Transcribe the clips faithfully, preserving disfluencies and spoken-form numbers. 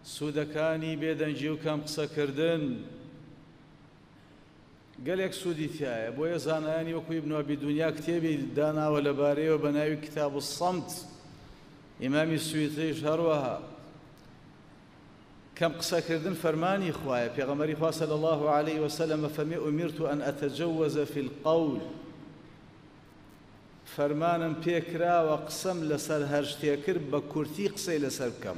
سوودەکانی بێدەنجی و کەم قسەکردن گەلێک سوودی تایە. بۆیە زانایانی وەکو ئیبن ئەبی دونیا کتێبی داناوە لەبارەیەوە بە ناوی کتاب الصەمت. ئیمامی سویتیش هەروەها کەم قسەکردن فەرمانی خوایە. پێغەمبەری خوا صلی الله علیه وسلم فەرمێ ئومیرت ئەن ئەتەجەوەز فی القەول، فەرمانم پێکراوە قسەم لەسەر هەر شتێک کرد بە کورتی قسەی لەسەر بکەم،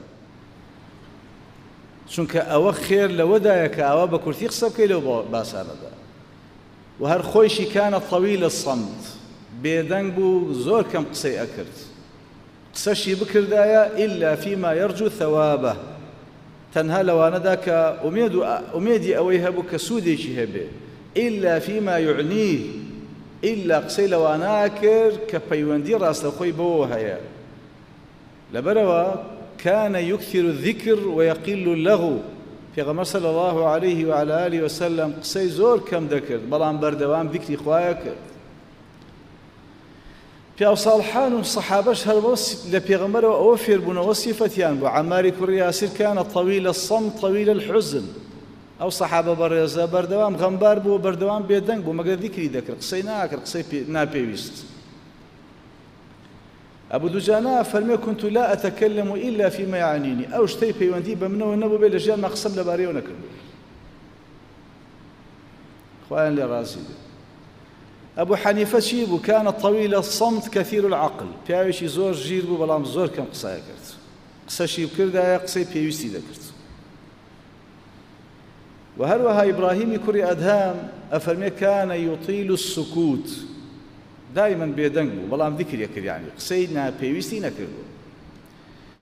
چونکە ئەوە خێر لەوەدایە کە ئەوە بە کورتی قسە بکەی لەو باسانەدا. و هەر خۆیشی کانە طەویل الصەمت، بێدەنگ بوو، زۆر کەم قسەی ئەکرد. قسەشی بکردایە ئیلا فیما یەرجو ثەوابە، تەنها لەوانەدا کە ئومێدی ئەوەی هەبوو کە سوودێکی هەبێ. ئیلا فیما یعنیه، ئیلا قسەی لەوانە کرد کە پەیوەندی ڕاستەخۆی بەوە هەیە. لەبەرەوە كان يكثر الذكر ويقل اللغو. پێغەمبەر صلی الله عليه وعلى آله وسلم قسەی زۆر کەم دەکرد، بەڵام بەردەوام ذیکری خوایە کرد. پیاو ساڵحان و سەحابەش هەر لە پێغەمبەرەوە ئەوە فێربوونەوە سیفەتیان بوو. عەماری کوڕی یاسیر کانە طەویل الصەمت طەویل الحزن. ئەو سەحابە بەڕێزە بەردەوام غەمبار بوو، بەردەوام بێدەنگ بوو، مەگەر ذیکری دەکرد، قسەی ناکرد، قسەی ناپێویست. ئەبوو دوجانە فەرمێ كنت لا أتكلم إلا فيما يعنيني، ئەو شتەی پەیوەندی بە منەوە نەبوو بێ لە ژیانما قسەم لەبارەیەوە نەکردو. خوایان لێ ڕازی بێ. ئەبوو حەنیفە چی بوو؟ کانە طەویل الصەمت کەثیر العەقل، پیاوێکی زۆر ژیر بوو بەڵام زۆر کەم قسەیە کرد. قسەشی بکردایە قسەی پێویستی دەکرد. و هەروەها ئیبراهیمی کوڕی ئەدهام ئەفەرمێ کانە یوطیل السکوت، دایما بێدەنگ بوو بەڵام ذیکری کرد، یعنی قسەی ناپێویستی نەکردو.